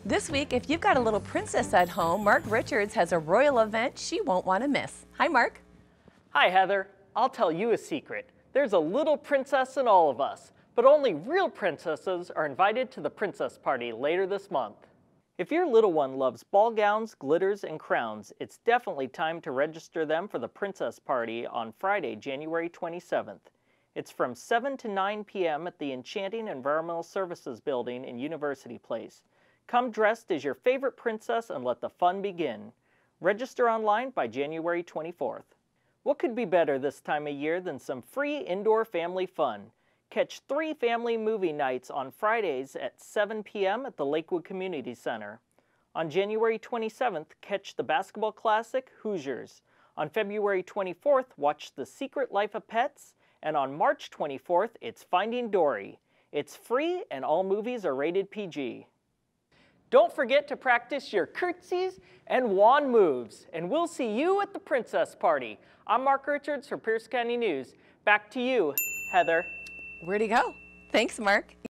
This week, if you've got a little princess at home, Mark Richards has a royal event she won't want to miss. Hi, Mark. Hi, Heather. I'll tell you a secret. There's a little princess in all of us, but only real princesses are invited to the princess party later this month. If your little one loves ball gowns, glitters, and crowns, it's definitely time to register them for the princess party on Friday, January 27th. It's from 7 to 9 p.m. at the Enchanting Environmental Services Building in University Place. Come dressed as your favorite princess and let the fun begin. Register online by January 24th. What could be better this time of year than some free indoor family fun? Catch 3 family movie nights on Fridays at 7 p.m. at the Lakewood Community Center. On January 27th, catch the basketball classic Hoosiers. On February 24th, watch The Secret Life of Pets. And on March 24th, it's Finding Dory. It's free and all movies are rated PG. Don't forget to practice your curtsies and wand moves, and we'll see you at the princess party. I'm Mark Richards for Pierce County News. Back to you, Heather. Where'd he go? Thanks, Mark.